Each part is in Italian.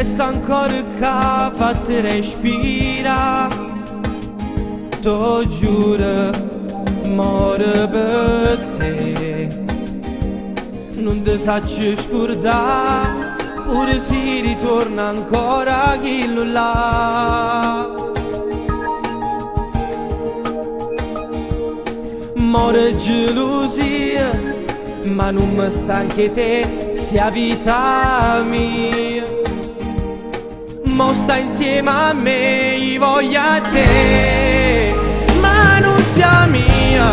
resta ancora che fatti respira. T'ho giuro, muore per te. Non ti sacci scordare, pure se ritorna ancora quello là. Muore gelosia, ma non mi sta anche te, sia vita mia. Mo sta insieme a me, io voglio a te, ma non sia mia.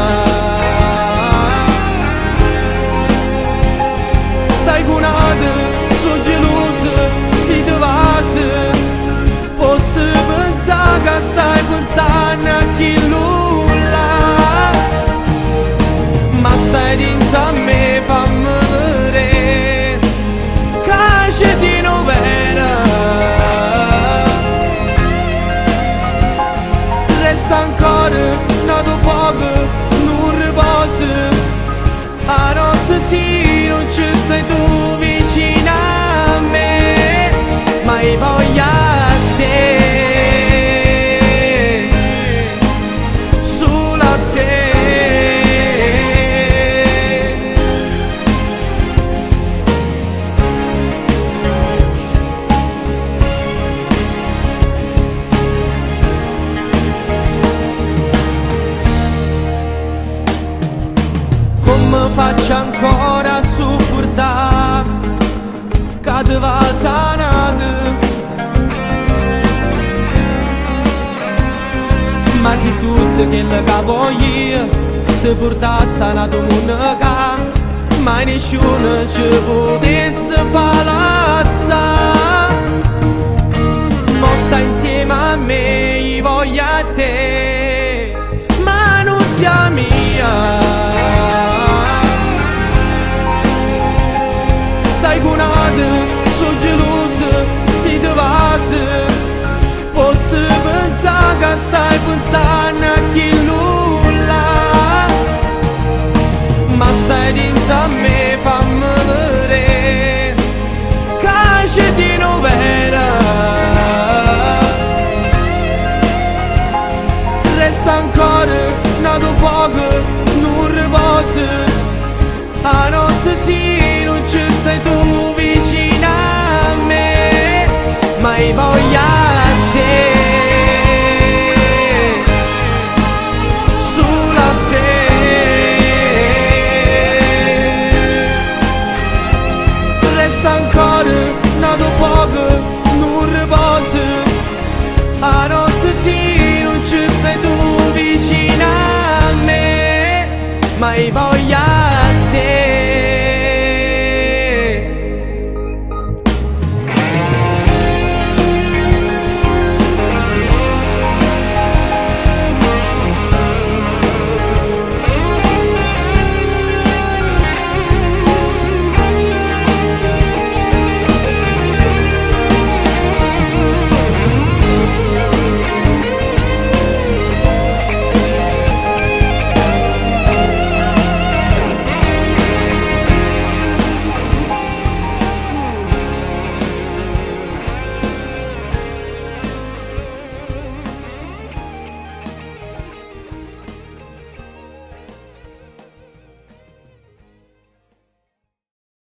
Stai con altri, sono gelosa, si te vas. Posso pensare che stai pensando a chi là, ma stai dentro a me, fammi vedere che c'è di novera. Resta ancora nato poco, non riposo. A notte sì, non ci stai tu vicino a me, ma io voglio a te, solo a te. Come faccio ancora a supportare che ti va sanata? Ma se tutto quello che voglio ti porta sanato mondo, ma nessuno ci potesse fare l'assa. Mo sta insieme a me, io voglio a te, ma non sia mia. Stai con altri, sono gelosa, si te vas. Posso pensare che stai pensando a chi là, ma stai dentro a me, fammi vedere che c'è di novera. Resta ancora nato poco, non riposo. A notte sì, non ci stai tu vicino a me, ma io voglio a te, solo a te. Resta ancora nato poco, non riposo. A notte sì, non ci stai tu vicino a me, ma io voglio